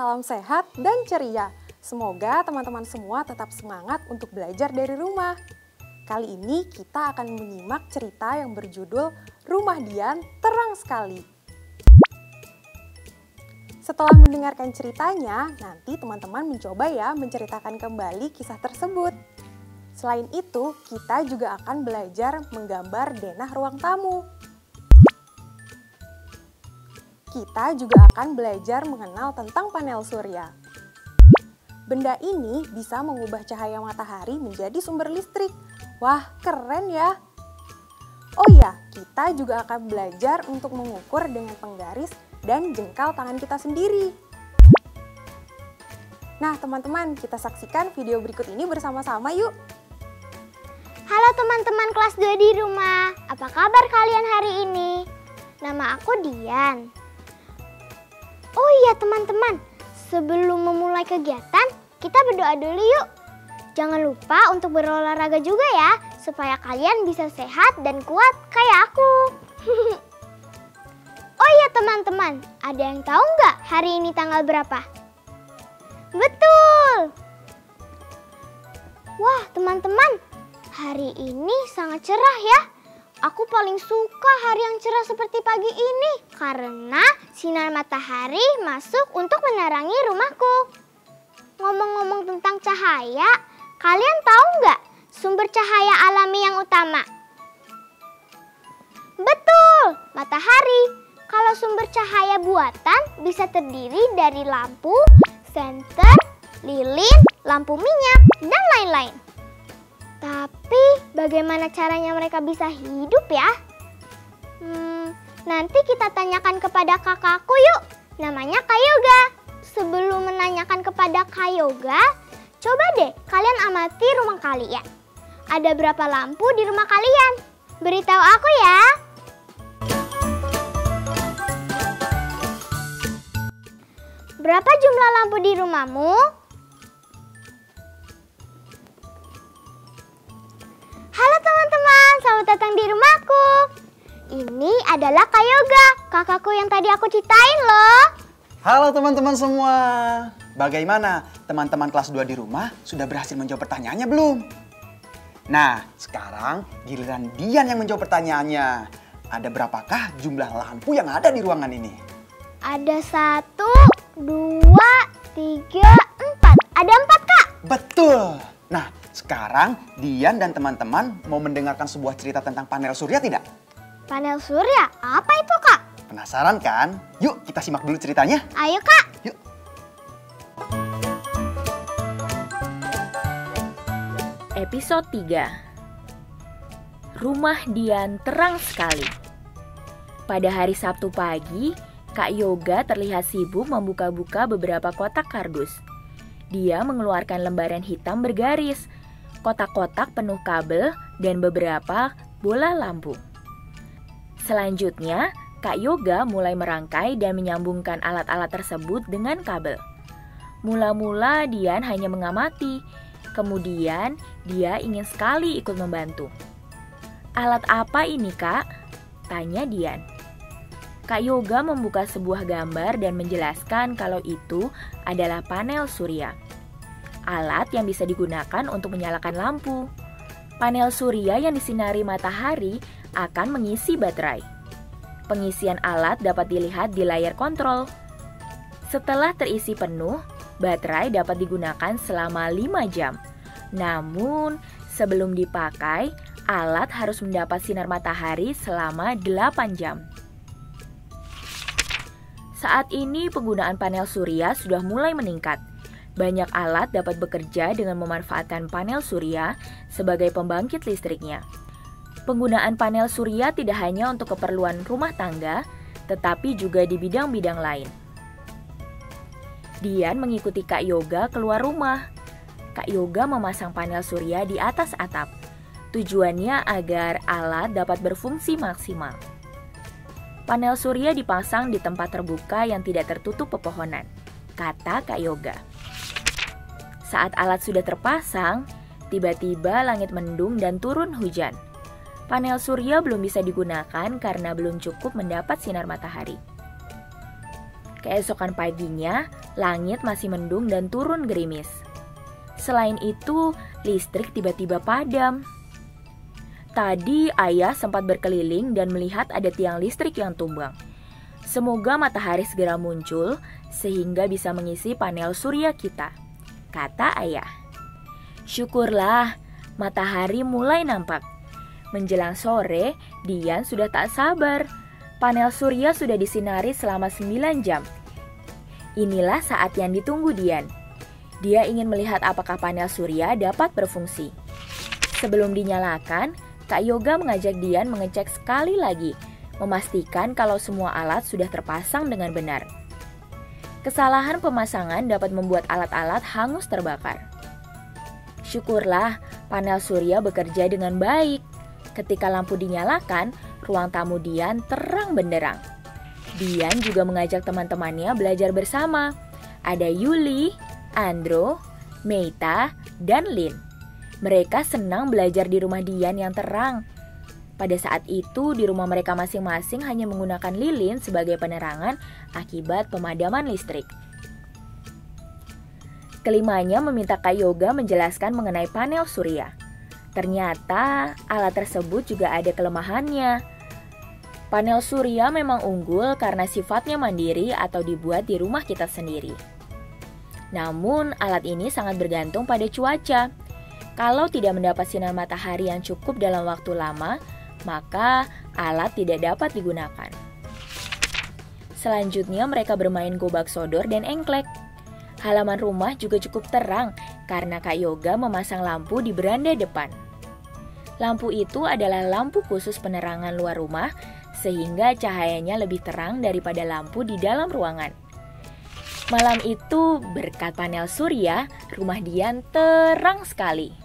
salam sehat dan ceria. Semoga teman-teman semua tetap semangat untuk belajar dari rumah. Kali ini kita akan menyimak cerita yang berjudul Rumah Dian Terang Sekali. Setelah mendengarkan ceritanya, nanti teman-teman mencoba ya menceritakan kembali kisah tersebut. Selain itu, kita juga akan belajar menggambar denah ruang tamu. Kita juga akan belajar mengenal tentang panel surya. Benda ini bisa mengubah cahaya matahari menjadi sumber listrik. Wah, keren ya! Oh iya, kita juga akan belajar untuk mengukur dengan penggaris dan jengkal tangan kita sendiri. Nah, teman-teman, kita saksikan video berikut ini bersama-sama yuk! Halo teman-teman kelas 2 di rumah, apa kabar kalian hari ini? Nama aku Dian. Oh iya teman-teman, sebelum memulai kegiatan, kita berdoa dulu yuk. Jangan lupa untuk berolahraga juga ya, supaya kalian bisa sehat dan kuat kayak aku. Oh iya teman-teman, ada yang tahu nggak hari ini tanggal berapa? Betul! Wah teman-teman, hari ini sangat cerah ya. Aku paling suka hari yang cerah seperti pagi ini karena sinar matahari masuk untuk menerangi rumahku. Ngomong-ngomong tentang cahaya, kalian tahu nggak sumber cahaya alami yang utama? Betul, matahari. Kalau sumber cahaya buatan bisa terdiri dari lampu, senter, lilin, lampu minyak, dan lain-lain. Tapi bagaimana caranya mereka bisa hidup ya? Nanti kita tanyakan kepada kakakku yuk. Namanya Kak Yoga. Sebelum menanyakan kepada Kak Yoga, coba deh kalian amati rumah kalian. Ada berapa lampu di rumah kalian? Beritahu aku ya. Berapa jumlah lampu di rumahmu? Halo teman-teman, selamat datang di rumahku. Ini adalah Kak Yoga, kakakku yang tadi aku ceritain loh. Halo teman-teman semua. Bagaimana teman-teman kelas 2 di rumah sudah berhasil menjawab pertanyaannya belum? Nah, sekarang giliran Dian yang menjawab pertanyaannya. Ada berapakah jumlah lampu yang ada di ruangan ini? Ada 1, 2, 3, 4. Ada 4 Kak. Betul. Nah, sekarang Dian dan teman-teman mau mendengarkan sebuah cerita tentang panel surya tidak? Panel surya? Apa itu Kak? Penasaran kan? Yuk kita simak dulu ceritanya. Ayo Kak. Yuk. Episode 3. Rumah Dian Terang Sekali. Pada hari Sabtu pagi, Kak Yoga terlihat sibuk membuka-buka beberapa kotak kardus. Dia mengeluarkan lembaran hitam bergaris, kotak-kotak penuh kabel, dan beberapa bola lampu. Selanjutnya, Kak Yoga mulai merangkai dan menyambungkan alat-alat tersebut dengan kabel. Mula-mula Dian hanya mengamati, kemudian dia ingin sekali ikut membantu. "Alat apa ini, Kak?" tanya Dian. Kak Yoga membuka sebuah gambar dan menjelaskan kalau itu adalah panel surya. Alat yang bisa digunakan untuk menyalakan lampu. Panel surya yang disinari matahari akan mengisi baterai. Pengisian alat dapat dilihat di layar kontrol. Setelah terisi penuh, baterai dapat digunakan selama 5 jam. Namun, sebelum dipakai, alat harus mendapat sinar matahari selama 8 jam. Saat ini penggunaan panel surya sudah mulai meningkat. Banyak alat dapat bekerja dengan memanfaatkan panel surya sebagai pembangkit listriknya. Penggunaan panel surya tidak hanya untuk keperluan rumah tangga, tetapi juga di bidang-bidang lain. Dian mengikuti Kak Yoga keluar rumah. Kak Yoga memasang panel surya di atas atap. Tujuannya agar alat dapat berfungsi maksimal. Panel surya dipasang di tempat terbuka yang tidak tertutup pepohonan, kata Kak Yoga. Saat alat sudah terpasang, tiba-tiba langit mendung dan turun hujan. Panel surya belum bisa digunakan karena belum cukup mendapat sinar matahari. Keesokan paginya, langit masih mendung dan turun gerimis. Selain itu, listrik tiba-tiba padam. Tadi ayah sempat berkeliling dan melihat ada tiang listrik yang tumbang. Semoga matahari segera muncul sehingga bisa mengisi panel surya kita, kata ayah. Syukurlah, matahari mulai nampak. Menjelang sore, Dian sudah tak sabar. Panel surya sudah disinari selama 9 jam. Inilah saat yang ditunggu Dian. Dia ingin melihat apakah panel surya dapat berfungsi. Sebelum dinyalakan, Kak Yoga mengajak Dian mengecek sekali lagi, memastikan kalau semua alat sudah terpasang dengan benar. Kesalahan pemasangan dapat membuat alat-alat hangus terbakar. Syukurlah, panel surya bekerja dengan baik. Ketika lampu dinyalakan, ruang tamu Dian terang benderang. Dian juga mengajak teman-temannya belajar bersama. Ada Yuli, Andro, Meita, dan Lin. Mereka senang belajar di rumah Dian yang terang. Pada saat itu, di rumah mereka masing-masing hanya menggunakan lilin sebagai penerangan akibat pemadaman listrik. Kelimanya meminta Kak Yoga menjelaskan mengenai panel surya. Ternyata alat tersebut juga ada kelemahannya. Panel surya memang unggul karena sifatnya mandiri atau dibuat di rumah kita sendiri. Namun alat ini sangat bergantung pada cuaca. Kalau tidak mendapat sinar matahari yang cukup dalam waktu lama, maka alat tidak dapat digunakan. Selanjutnya mereka bermain gobak sodor dan engklek. Halaman rumah juga cukup terang karena Kak Yoga memasang lampu di beranda depan. Lampu itu adalah lampu khusus penerangan luar rumah sehingga cahayanya lebih terang daripada lampu di dalam ruangan. Malam itu berkat panel surya, rumah Dian terang sekali.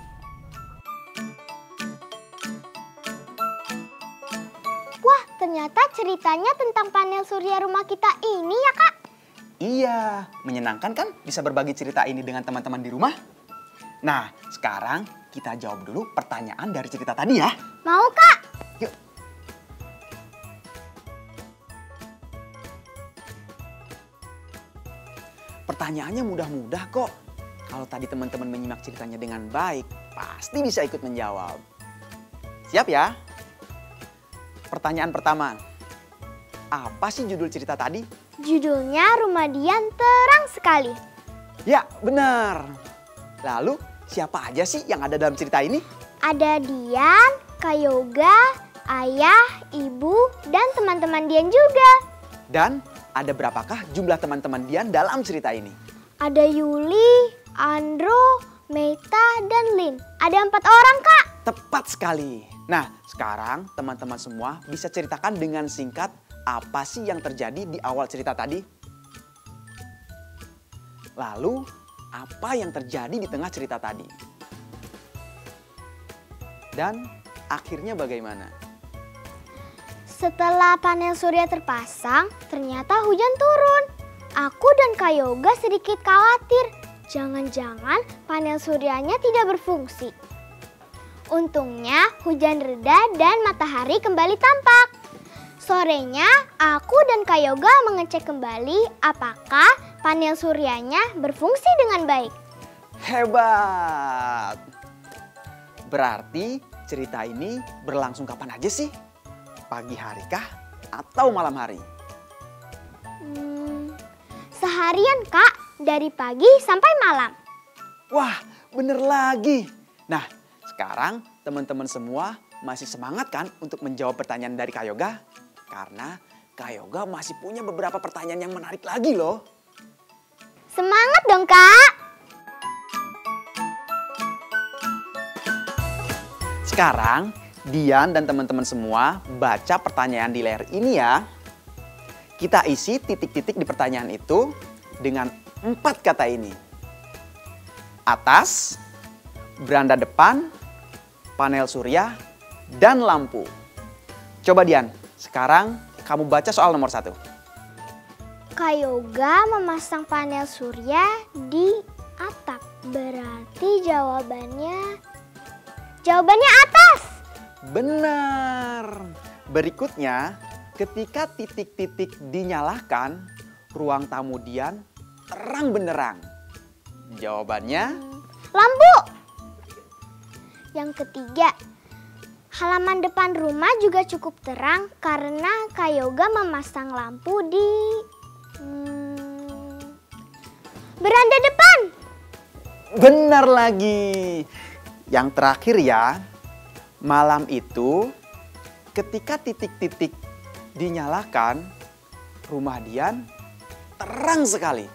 Wah, ternyata ceritanya tentang panel surya rumah kita ini ya, Kak? Iya, menyenangkan kan bisa berbagi cerita ini dengan teman-teman di rumah? Nah, sekarang kita jawab dulu pertanyaan dari cerita tadi ya. Mau, Kak? Yuk. Pertanyaannya mudah-mudah kok. Kalau tadi teman-teman menyimak ceritanya dengan baik, pasti bisa ikut menjawab. Siap ya? Pertanyaan pertama. Apa sih judul cerita tadi? Judulnya Rumah Dian Terang Sekali. Ya, benar. Lalu, siapa aja sih yang ada dalam cerita ini? Ada Dian, Kak Yoga, Ayah, Ibu, dan teman-teman Dian juga. Dan ada berapakah jumlah teman-teman Dian dalam cerita ini? Ada Yuli, Andro, Meita, dan Lin. Ada 4 orang, Kak. Tepat sekali. Nah, sekarang teman-teman semua bisa ceritakan dengan singkat apa sih yang terjadi di awal cerita tadi? Lalu, apa yang terjadi di tengah cerita tadi? Dan akhirnya bagaimana? Setelah panel surya terpasang, ternyata hujan turun. Aku dan Kak Yoga sedikit khawatir. Jangan-jangan panel suryanya tidak berfungsi. Untungnya hujan reda dan matahari kembali tampak. Sorenya, aku dan Kak Yoga mengecek kembali apakah panel suryanya berfungsi dengan baik. Hebat! Berarti cerita ini berlangsung kapan aja sih? Pagi hari kah atau malam hari? Seharian, Kak, dari pagi sampai malam. Wah, bener lagi. Nah, sekarang teman-teman semua masih semangat kan untuk menjawab pertanyaan dari Kak Yoga? Karena Kak Yoga masih punya beberapa pertanyaan yang menarik lagi loh. Semangat dong, Kak! Sekarang, Dian dan teman-teman semua baca pertanyaan di layar ini ya. Kita isi titik-titik di pertanyaan itu dengan 4 kata ini. Atas, beranda depan, panel surya, dan lampu. Coba Dian, sekarang kamu baca soal nomor 1. Kak Yoga memasang panel surya di atap. Berarti jawabannya atas. Benar. Berikutnya, ketika titik-titik dinyalakan, ruang tamu Dian terang benderang? Jawabannya Lampu. Yang ketiga, halaman depan rumah juga cukup terang karena Kak Yoga memasang lampu di beranda depan. benar lagi. Yang terakhir ya, malam itu ketika titik-titik dinyalakan, rumah Dian terang sekali.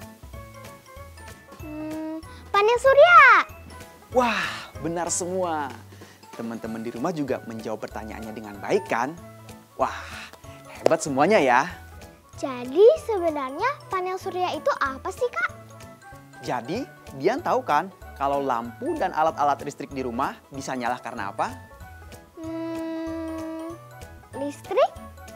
Panel surya. Wah, benar semua. Teman-teman di rumah juga menjawab pertanyaannya dengan baik kan? Wah, hebat semuanya ya. Jadi sebenarnya panel surya itu apa sih, Kak? Jadi, Dian tahu kan kalau lampu dan alat-alat listrik di rumah bisa nyala karena apa? Listrik?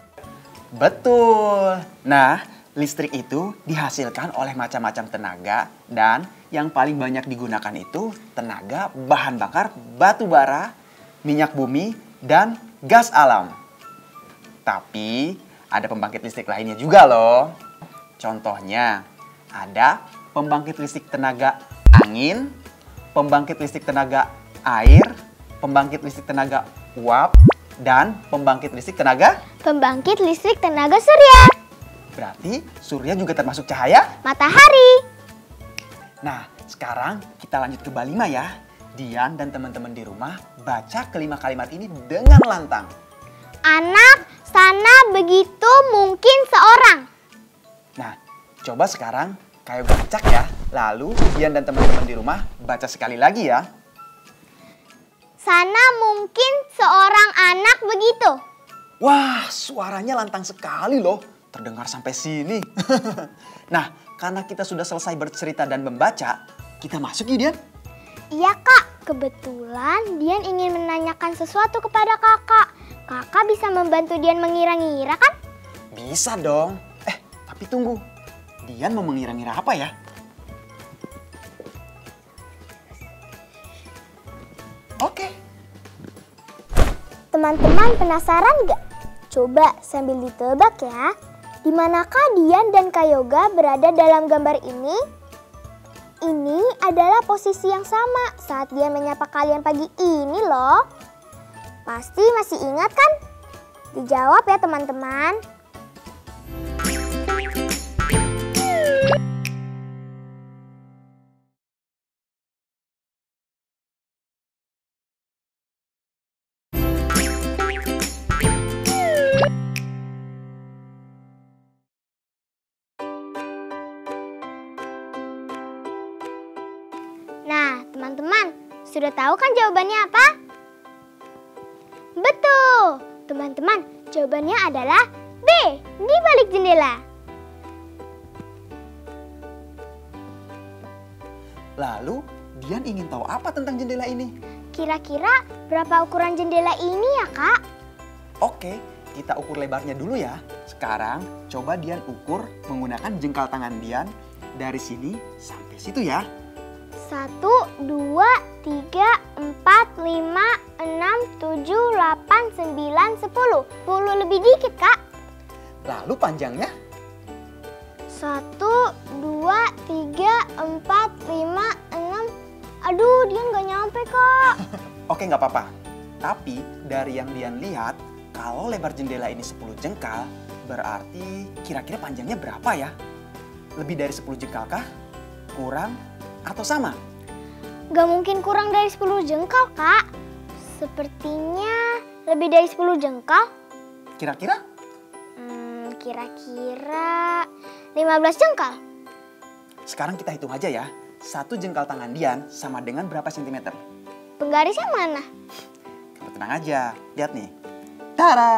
Betul. Nah, listrik itu dihasilkan oleh macam-macam tenaga dan yang paling banyak digunakan itu tenaga bahan bakar batu bara, minyak bumi, dan gas alam. Tapi ada pembangkit listrik lainnya juga loh. Contohnya ada pembangkit listrik tenaga angin, pembangkit listrik tenaga air, pembangkit listrik tenaga uap, dan pembangkit listrik tenaga surya. berarti surya juga termasuk cahaya. Matahari. Nah, sekarang kita lanjut ke bab 5 ya. Dian dan teman-teman di rumah baca kelima kalimat ini dengan lantang. Anak sana begitu mungkin seorang. Nah, coba sekarang kayak bacak ya. Lalu Dian dan teman-teman di rumah baca sekali lagi ya. Sana mungkin seorang anak begitu. Wah, suaranya lantang sekali loh. Terdengar sampai sini. Nah, karena kita sudah selesai bercerita dan membaca, kita masuk yuk Dian. Iya Kak, kebetulan Dian ingin menanyakan sesuatu kepada Kakak. Kakak bisa membantu Dian mengira-ngira kan? Bisa dong. Tapi tunggu. Dian mau mengira-ngira apa ya? Oke. Teman-teman penasaran gak? Coba sambil ditebak ya. Di manakah Dian dan Kak Yoga berada dalam gambar ini? Ini adalah posisi yang sama saat dia menyapa kalian pagi ini loh. Pasti masih ingat kan? Dijawab ya teman-teman. Nah, teman-teman, sudah tahu kan jawabannya apa? Betul! Teman-teman, jawabannya adalah B, di balik jendela. Lalu, Dian ingin tahu apa tentang jendela ini? Kira-kira berapa ukuran jendela ini ya, Kak? Oke, kita ukur lebarnya dulu ya. Sekarang, coba Dian ukur menggunakan jengkal tangan Dian dari sini sampai situ ya. 1, 2, 3, 4, 5, 6, 7, 8, 9, 10. 10 lebih dikit, Kak. Lalu panjangnya? 1, 2, 3, 4, 5, 6. Aduh, Dian gak nyampe, Kak. Oke, nggak apa-apa. Tapi dari yang Dian lihat, kalau lebar jendela ini 10 jengkal, berarti kira-kira panjangnya berapa ya? Lebih dari 10 jengkal kah? Kurang? Atau sama? Gak mungkin kurang dari 10 jengkal, Kak. Sepertinya lebih dari 10 jengkal. Kira-kira? Kira-kira 15 jengkal. Sekarang kita hitung aja ya. 1 jengkal tangan Dian sama dengan berapa sentimeter? Penggarisnya mana? Kamu tenang aja. Lihat nih. Tara!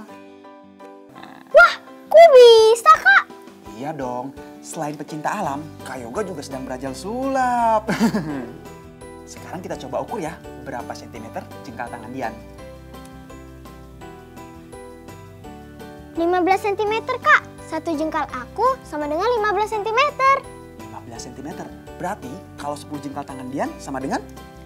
Wah, kok bisa, Kak? Iya dong. Selain pecinta alam, Kak Yoga juga sedang belajar sulap. Sekarang kita coba ukur ya, berapa sentimeter jengkal tangan Dian. 15 cm, Kak. 1 jengkal aku sama dengan 15 cm. 15 cm. Berarti kalau 10 jengkal tangan Dian sama dengan?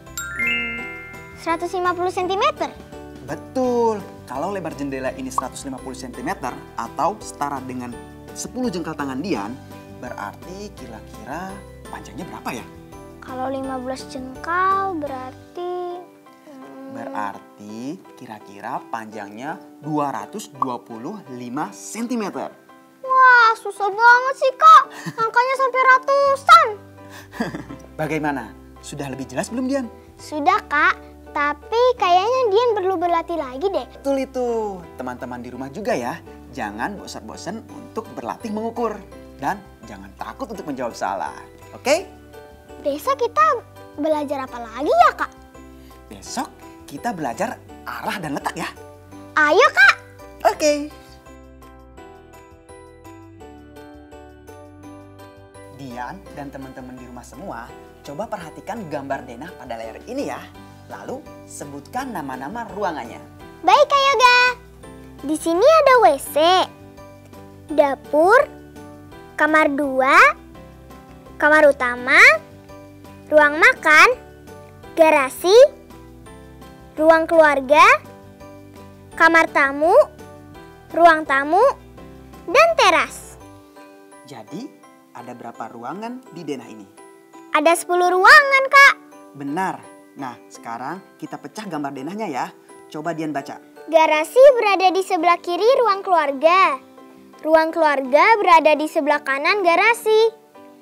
150 cm. Betul. Kalau lebar jendela ini 150 cm atau setara dengan 10 jengkal tangan Dian, berarti kira-kira panjangnya berapa ya? Kalau 15 jengkal berarti... Berarti kira-kira panjangnya 225 cm. Wah, susah banget sih Kak. Angkanya sampai ratusan. Bagaimana? Sudah lebih jelas belum Dian? Sudah Kak, tapi kayaknya Dian perlu berlatih lagi deh. Betul itu. Teman-teman di rumah juga ya. Jangan bosan-bosan untuk berlatih mengukur. Dan jangan takut untuk menjawab salah. Oke? Besok kita belajar apa lagi ya Kak? Besok kita belajar arah dan letak ya. Ayo Kak. Oke. Dian dan teman-teman di rumah semua, coba perhatikan gambar denah pada layar ini ya. Lalu sebutkan nama-nama ruangannya. Baik Kak Yoga. Di sini ada WC, dapur, kamar 2, kamar utama, ruang makan, garasi, ruang keluarga, kamar tamu, ruang tamu, dan teras. Jadi ada berapa ruangan di denah ini? Ada 10 ruangan Kak. Benar. Nah sekarang kita pecah gambar denahnya ya. Coba Dian baca. Garasi berada di sebelah kiri ruang keluarga. Ruang keluarga berada di sebelah kanan garasi.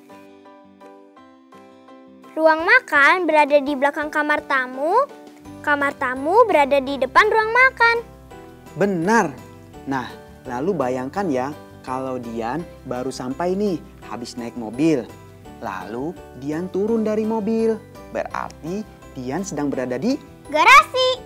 Ruang makan berada di belakang kamar tamu. Kamar tamu berada di depan ruang makan. Benar. Nah lalu bayangkan ya kalau Dian baru sampai nih habis naik mobil. Lalu Dian turun dari mobil. Berarti Dian sedang berada di Garasi.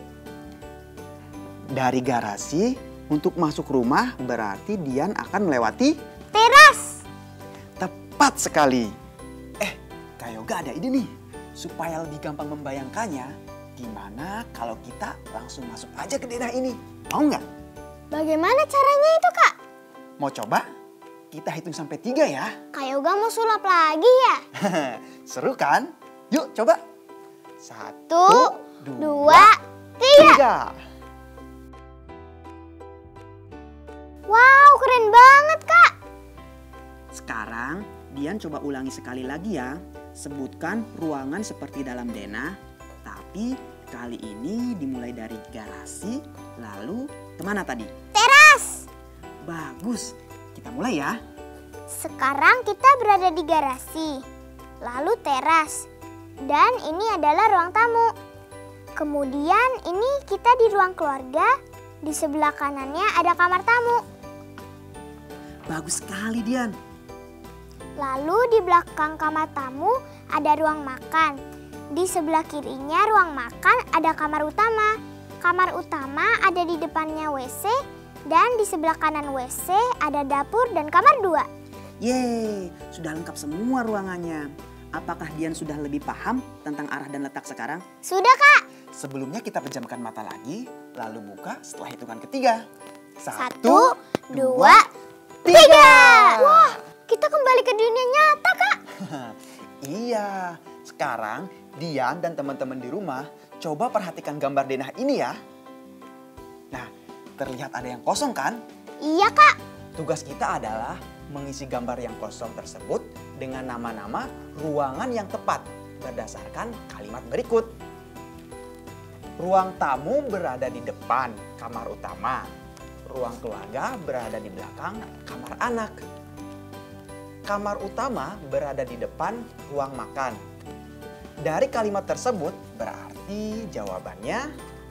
Dari garasi untuk masuk rumah berarti Dian akan melewati Teras. tepat sekali. Kak Yoga ada ide nih. Supaya lebih gampang membayangkannya, gimana kalau kita langsung masuk aja ke denah ini? Mau nggak? Bagaimana caranya itu Kak? Mau coba? Kita hitung sampai 3 ya. Kak Yoga mau sulap lagi ya? Seru kan? Yuk coba. 1, 2, 3. Wow, keren banget Kak. Sekarang Dian coba ulangi sekali lagi ya. Sebutkan ruangan seperti dalam denah, tapi kali ini dimulai dari garasi, lalu kemana tadi? Teras. Bagus, kita mulai ya. Sekarang kita berada di garasi, lalu teras, dan ini adalah ruang tamu. Kemudian ini kita di ruang keluarga, di sebelah kanannya ada kamar tamu. Bagus sekali Dian. Lalu di belakang kamar tamu ada ruang makan. Di sebelah kirinya ruang makan ada kamar utama. Kamar utama ada di depannya WC dan di sebelah kanan WC ada dapur dan kamar 2. Yeay, sudah lengkap semua ruangannya. Apakah Dian sudah lebih paham tentang arah dan letak sekarang? Sudah Kak. Sebelumnya kita pejamkan mata lagi, lalu buka setelah hitungan ketiga. 1, 2, 3. Wah, kita kembali ke dunia nyata Kak. Iya, sekarang Dian dan teman-teman di rumah coba perhatikan gambar denah ini ya. Nah, terlihat ada yang kosong kan? Iya Kak. Tugas kita adalah mengisi gambar yang kosong tersebut dengan nama-nama ruangan yang tepat berdasarkan kalimat berikut. Ruang tamu berada di depan kamar utama. Ruang keluarga berada di belakang kamar anak. Kamar utama berada di depan ruang makan. Dari kalimat tersebut berarti jawabannya?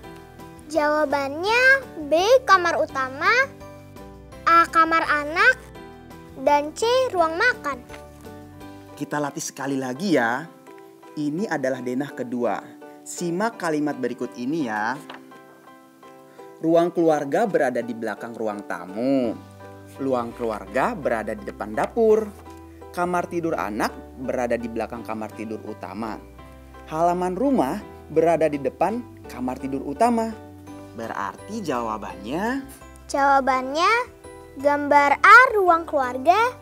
Jawabannya B kamar utama, A kamar anak, dan C ruang makan. Kita latih sekali lagi ya. Ini adalah denah kedua. Simak kalimat berikut ini ya. Ruang keluarga berada di belakang ruang tamu. Ruang keluarga berada di depan dapur. Kamar tidur anak berada di belakang kamar tidur utama. Halaman rumah berada di depan kamar tidur utama. Berarti jawabannya? Jawabannya gambar A ruang keluarga,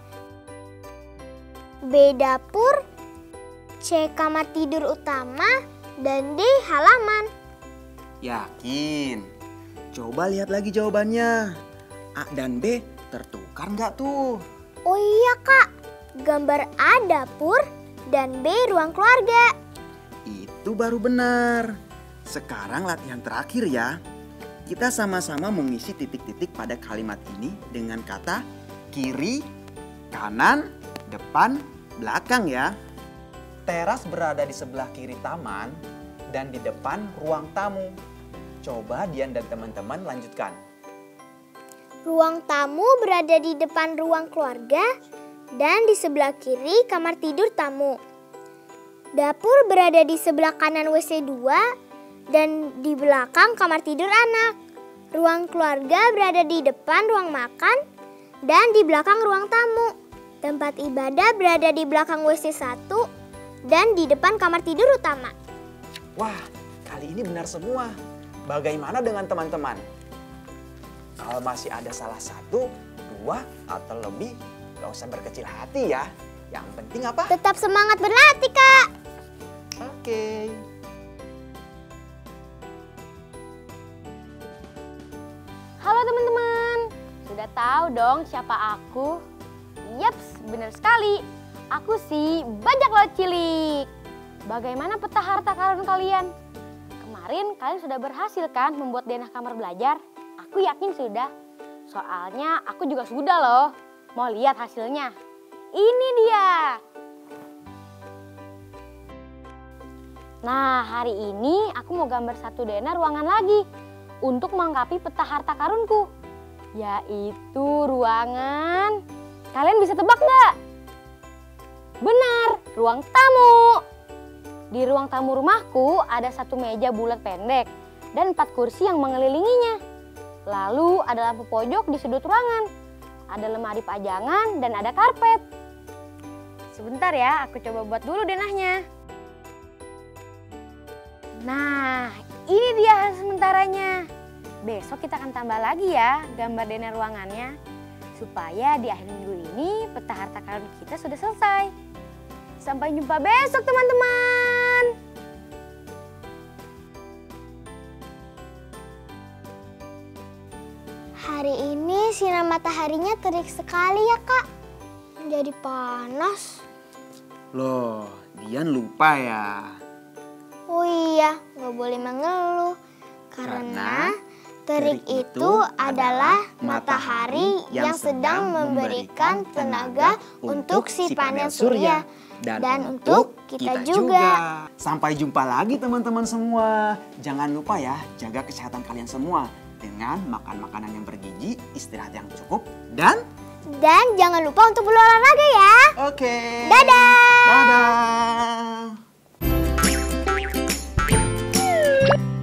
B dapur, C kamar tidur utama, dan D halaman. Yakin? Coba lihat lagi jawabannya. A dan B tertukar nggak tuh? Oh iya Kak, gambar A dapur dan B ruang keluarga. Itu baru benar. Sekarang latihan terakhir ya. Kita sama-sama mengisi titik-titik pada kalimat ini dengan kata kiri, kanan, depan, belakang ya. Teras berada di sebelah kiri taman dan di depan ruang tamu. Coba Dian dan teman-teman lanjutkan. Ruang tamu berada di depan ruang keluarga dan di sebelah kiri kamar tidur tamu. Dapur berada di sebelah kanan WC 2 dan di belakang kamar tidur anak. Ruang keluarga berada di depan ruang makan dan di belakang ruang tamu. Tempat ibadah berada di belakang WC 1 dan di depan kamar tidur utama. Wah, kali ini benar semua. Bagaimana dengan teman-teman? Kalau masih ada salah satu, dua, atau lebih, gak usah berkecil hati ya. Yang penting apa? Tetap semangat berlatih, Kak. Oke. Halo teman-teman, sudah tahu dong siapa aku? Yaps, benar sekali. Aku si Bajak Laut Cilik. Bagaimana peta harta karun kalian? Kemarin kalian sudah berhasil kan membuat denah kamar belajar? Aku yakin sudah. Soalnya aku juga sudah loh. Mau lihat hasilnya? Ini dia. Nah, hari ini aku mau gambar satu denah ruangan lagi untuk melengkapi peta harta karunku, yaitu ruangan. Kalian bisa tebak nggak? Benar, ruang tamu. Di ruang tamu rumahku ada satu meja bulat pendek dan 4 kursi yang mengelilinginya. Lalu ada lampu pojok di sudut ruangan, ada lemari pajangan dan ada karpet. Sebentar ya, aku coba buat dulu denahnya. Nah, ini dia hasil sementaranya. Besok kita akan tambah lagi ya gambar denah ruangannya. Supaya di akhir minggu ini peta harta karun kita sudah selesai. Sampai jumpa besok teman-teman. Hari ini sinar mataharinya terik sekali ya, Kak. Jadi panas. Loh, Dian lupa ya. Oh iya, nggak boleh mengeluh. Karena terik itu adalah matahari yang sedang memberikan tenaga untuk si panel surya. Dan untuk kita juga. Sampai jumpa lagi teman-teman semua. Jangan lupa ya, jaga kesehatan kalian semua. Dengan makan makanan yang bergizi, istirahat yang cukup, dan jangan lupa untuk berolahraga ya. Oke. Dadah. Dadah.